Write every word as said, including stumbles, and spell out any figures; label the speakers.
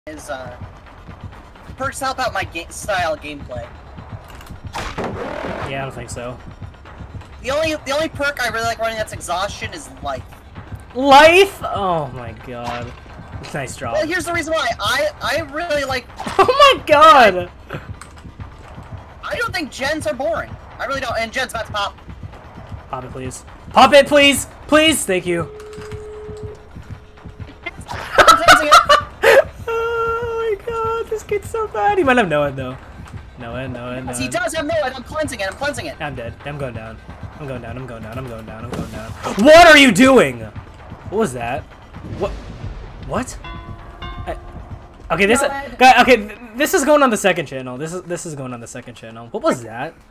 Speaker 1: is uh, perks help out my game style gameplay.
Speaker 2: Yeah, I don't think so.
Speaker 1: The only the only perk I really like running that's exhaustion is life.
Speaker 2: Life? Oh my god. Nice drop.
Speaker 1: Well, here's the reason why. I I really like.
Speaker 2: Oh my god.
Speaker 1: I don't think gens are boring. I really don't. And gens about to pop.
Speaker 2: Pop it, please. Pop it, please, please. Thank you. Oh my god, this kid's so bad. He might have NOED though. NOED, NOED, NOED.
Speaker 1: He does have NOED. I'm cleansing it. I'm cleansing it.
Speaker 2: I'm dead. I'm going down. I'm going down. I'm going down. I'm going down. I'm going down. What are you doing? What was that? What? What? I, okay, this. Okay, this is going on the second channel. This is this is going on the second channel. What was that?